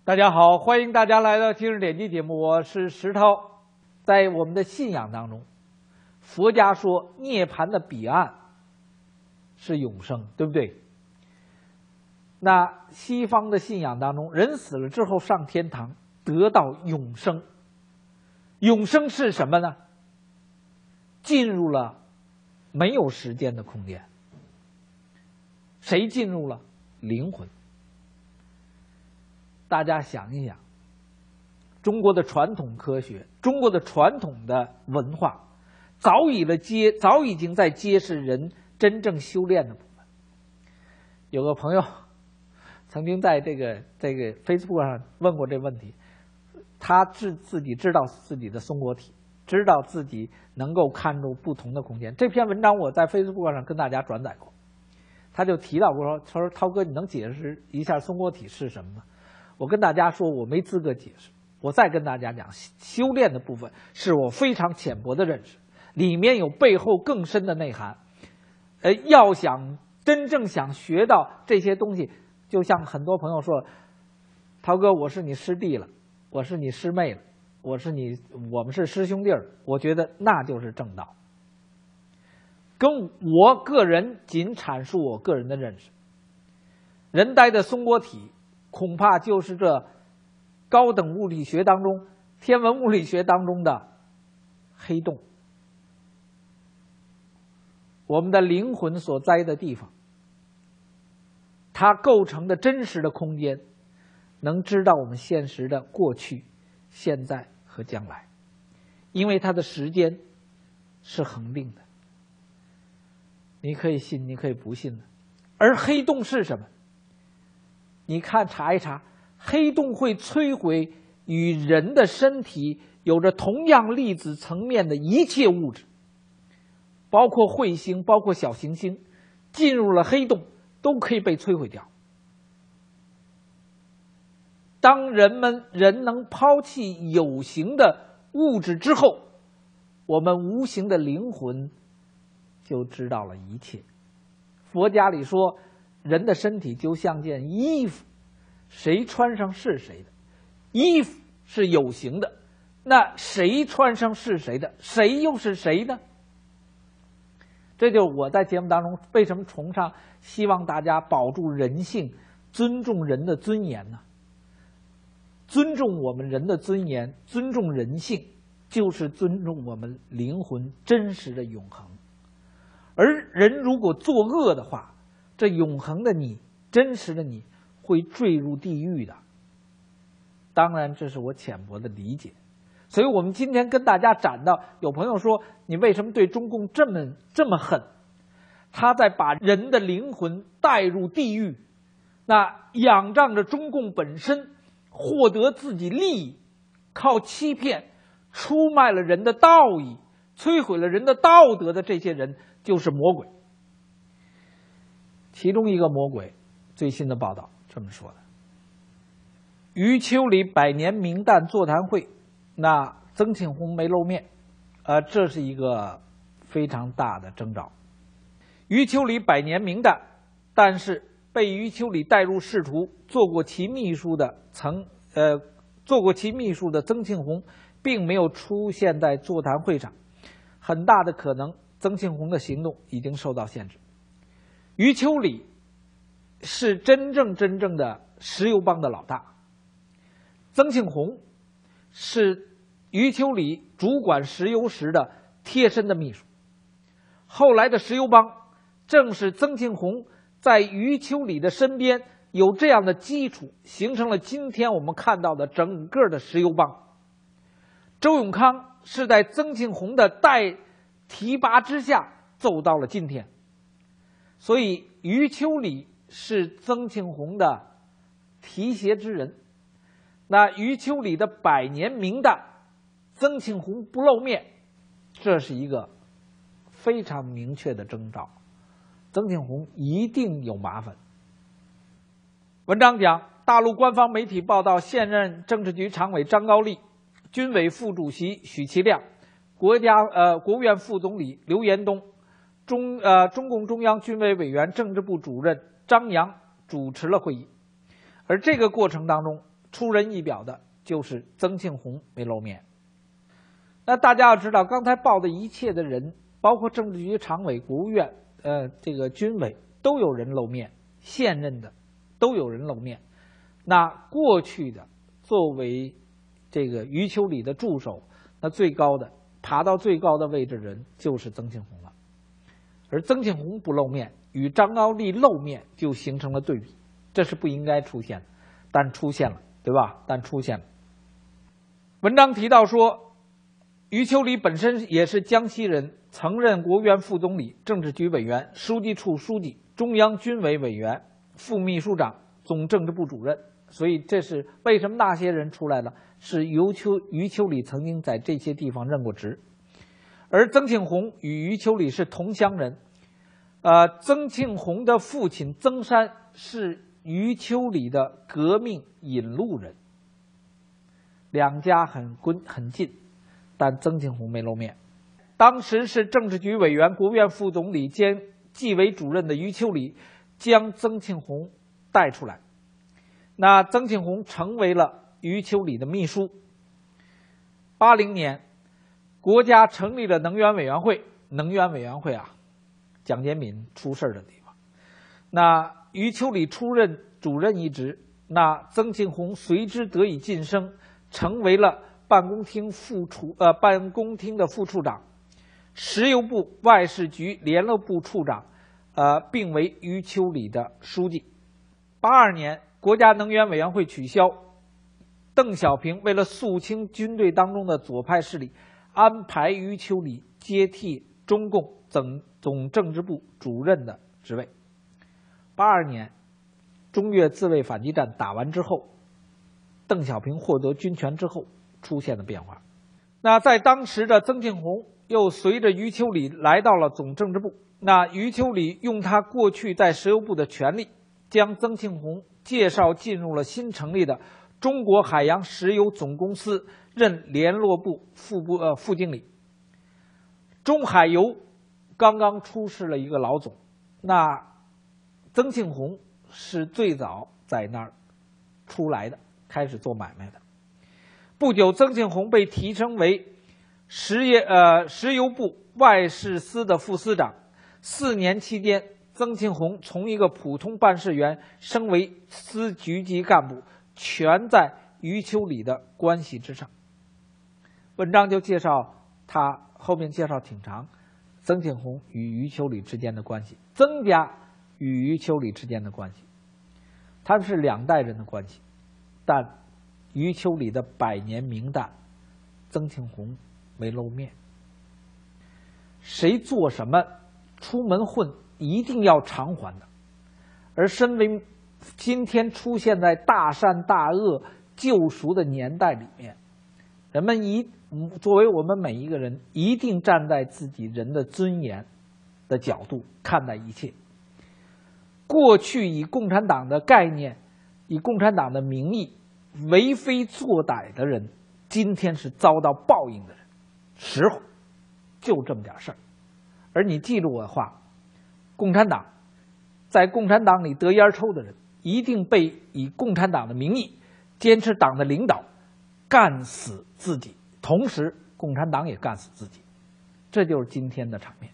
大家好，欢迎大家来到今日点击节目，我是石涛。在我们的信仰当中，佛家说涅槃的彼岸是永生，对不对？那西方的信仰当中，人死了之后上天堂，得到永生。永生是什么呢？进入了没有时间的空间。谁进入了？灵魂。大家想一想，中国的传统科学，中国的传统的文化，早已经在揭示人真正修炼的部分。有个朋友曾经在这个 Facebook 上问过这问题，他自己知道自己的松果体，知道自己能够看出不同的空间。这篇文章我在 Facebook 上跟大家转载过，他就提到过说，他说涛哥，你能解释一下松果体是什么吗？我跟大家说，我没资格解释。我再跟大家讲，修炼的部分是我非常浅薄的认识，里面有背后更深的内涵。要想真正想学到这些东西，就像很多朋友说，涛哥，我是你师弟了，我是你师妹了，我们是师兄弟了。我觉得那就是正道。跟我个人仅阐述我个人的认识，人呆的松果体恐怕就是这高等物理学当中、天文物理学当中的黑洞，我们的灵魂所在的地方，它构成的真实的空间，能知道我们现实的过去、现在和将来，因为它的时间是恒定的。你可以信，你可以不信的。而黑洞是什么？你看查一查，黑洞会摧毁与人的身体有着同样粒子层面的一切物质，包括彗星，包括小行星，进入了黑洞都可以被摧毁掉。当人能抛弃有形的物质之后，我们无形的灵魂就知道了一切。佛家里说，人的身体就像件衣服，谁穿上是谁的。衣服是有形的，那谁穿上是谁的，谁又是谁呢？这就是我在节目当中为什么崇尚，希望大家保住人性，尊重人的尊严呢？尊重我们人的尊严，尊重人性，就是尊重我们灵魂真实的永恒。而人如果作恶的话，这永恒的你，真实的你会坠入地狱的。当然这是我浅薄的理解。所以我们今天跟大家展到，有朋友说，你为什么对中共这么狠？他在把人的灵魂带入地狱，那仰仗着中共本身获得自己利益，靠欺骗出卖了人的道义，摧毁了人的道德的这些人就是魔鬼。其中一个魔鬼，最新的报道这么说的：余秋里百年名旦座谈会，那曾庆红没露面，这是一个非常大的征兆。余秋里百年名旦，但是被余秋里带入仕途，做过其秘书的曾庆红，并没有出现在座谈会上，很大的可能曾庆红的行动已经受到限制。余秋里是真正的石油帮的老大，曾庆红是余秋里主管石油时的贴身的秘书。后来的石油帮正是曾庆红在余秋里的身边有这样的基础，形成了今天我们看到的整个的石油帮。周永康是在曾庆红的提拔之下走到了今天。所以余秋里是曾庆红的提携之人。那余秋里的百年名旦，曾庆红不露面，这是一个非常明确的征兆，曾庆红一定有麻烦。文章讲，大陆官方媒体报道，现任政治局常委张高丽、军委副主席许其亮、国务院副总理刘延东、中共中央军委委员、政治部主任张扬主持了会议。而这个过程当中， 出人意表的就是曾庆红没露面。那大家要知道，刚才报的一切的人，包括政治局常委、国务院、这个军委，都有人露面，现任的都有人露面。那过去的作为这个余秋里的助手，那最高的爬到最高的位置的人就是曾庆红了。而曾庆红不露面，与张高丽露面就形成了对比，这是不应该出现的，但出现了，对吧？但出现了。文章提到说，余秋里本身也是江西人，曾任国务院副总理、政治局委员、书记处书记、中央军委委员、副秘书长、总政治部主任。所以这是为什么那些人出来了，是余秋里曾经在这些地方任过职。而曾庆红与余秋里是同乡人，曾庆红的父亲曾山是余秋里的革命引路人，两家很近，但曾庆红没露面。当时是政治局委员、国务院副总理兼纪委主任的余秋里将曾庆红带出来，那曾庆红成为了余秋里的秘书。80年，国家成立了能源委员会。能源委员会啊，蒋洁敏出事的地方。那余秋里出任主任一职，那曾庆红随之得以晋升，成为了办公厅的副处长，石油部外事局联络部处长，并为余秋里的书记。82年，国家能源委员会取消，邓小平为了肃清军队当中的左派势力，安排余秋里接替中共总政治部主任的职位。82年，中越自卫反击战打完之后，邓小平获得军权之后出现了变化。那在当时的曾庆红又随着余秋里来到了总政治部，那余秋里用他过去在石油部的权力，将曾庆红介绍进入了新成立的中国海洋石油总公司，任联络部副经理。中海油刚刚出事了一个老总，那曾庆红是最早在那儿出来的，开始做买卖的。不久，曾庆红被提升为石油部外事司的副司长。4年期间，曾庆红从一个普通办事员升为司局级干部，全在余秋里的关系之上。文章就介绍他后面介绍挺长，曾庆红与余秋里之间的关系，曾家与余秋里之间的关系，他们是2代人的关系，但余秋里的百年名旦曾庆红没露面。谁做什么出门混一定要偿还的，而身为今天出现在大善大恶救赎的年代里面，人们作为我们每一个人，一定站在自己人的尊严的角度看待一切。过去以共产党的概念、以共产党的名义为非作歹的人，今天是遭到报应的人。时候就这么点事儿。而你记住我的话，在共产党里得烟抽的人，一定被以共产党的名义坚持党的领导干死自己，同时共产党也干死自己。这就是今天的场面。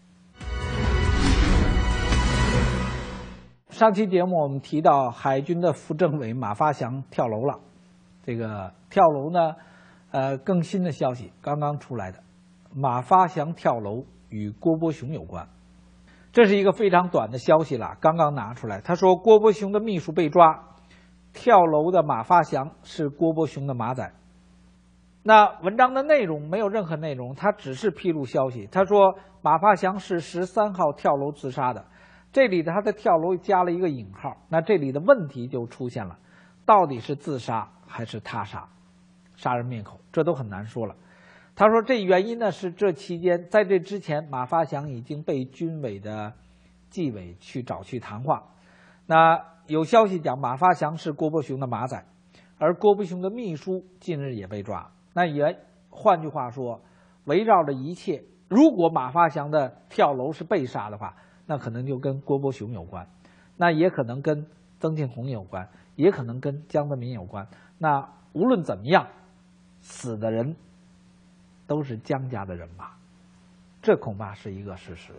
上期节目我们提到海军的副政委马发祥跳楼了。这个跳楼呢，更新的消息刚刚出来的，马发祥跳楼与郭伯雄有关。这是一个非常短的消息了，刚刚拿出来。他说郭伯雄的秘书被抓，跳楼的马发祥是郭伯雄的马仔。那文章的内容没有任何内容，他只是披露消息。他说马发祥是13号跳楼自杀的，这里他的跳楼加了一个引号，那这里的问题就出现了，到底是自杀还是他杀，杀人灭口，这都很难说了。他说这原因呢是这期间，在这之前马发祥已经被军委的纪委去找去谈话。那有消息讲马发祥是郭伯雄的马仔，而郭伯雄的秘书近日也被抓。那也换句话说，围绕着一切，如果马发祥的跳楼是被杀的话，那可能就跟郭伯雄有关，那也可能跟曾庆红有关，也可能跟江泽民有关。那无论怎么样，死的人都是江家的人马，这恐怕是一个事实。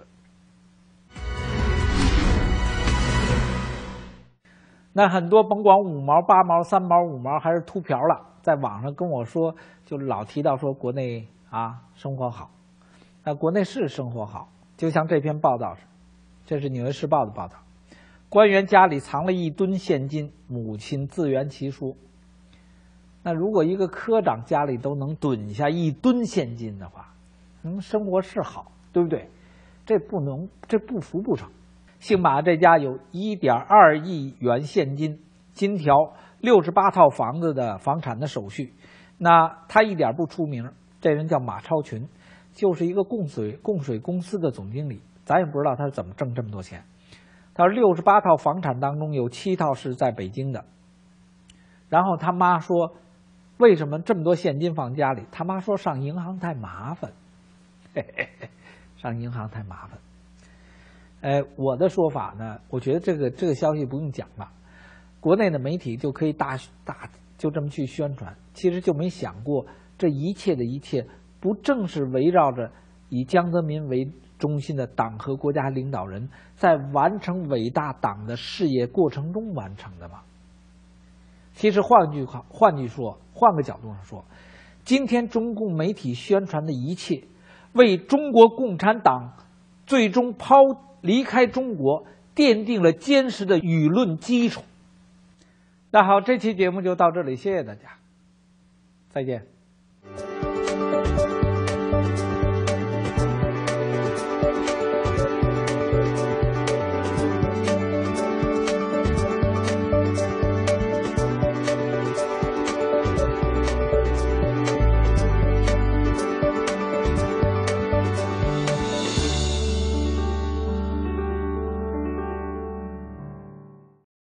那很多甭管5毛、8毛、3毛、5毛还是秃瓢了，在网上跟我说，就老提到说国内生活好，那国内是生活好，就像这篇报道是，这是《纽约时报》的报道，官员家里藏了1吨现金，母亲自圆其说。那如果一个科长家里都能囤下1吨现金的话，生活是好，对不对？这不服不成。姓马这家有1.2亿元现金，金条68套房子的房产的手续。那他一点不出名，这人叫马超群，就是一个供水公司的总经理，咱也不知道他是怎么挣这么多钱。他说68套房产当中有7套是在北京的。然后他妈说，为什么这么多现金放家里？他妈说上银行太麻烦，上银行太麻烦。我的说法呢，我觉得这个消息不用讲了，国内的媒体就可以就这么去宣传，其实就没想过这一切的一切，不正是围绕着以江泽民为中心的党和国家领导人在完成伟大党的事业过程中完成的吗？其实换个角度上说，今天中共媒体宣传的一切，为中国共产党最终离开中国奠定了坚实的舆论基础。那好，这期节目就到这里，谢谢大家，再见。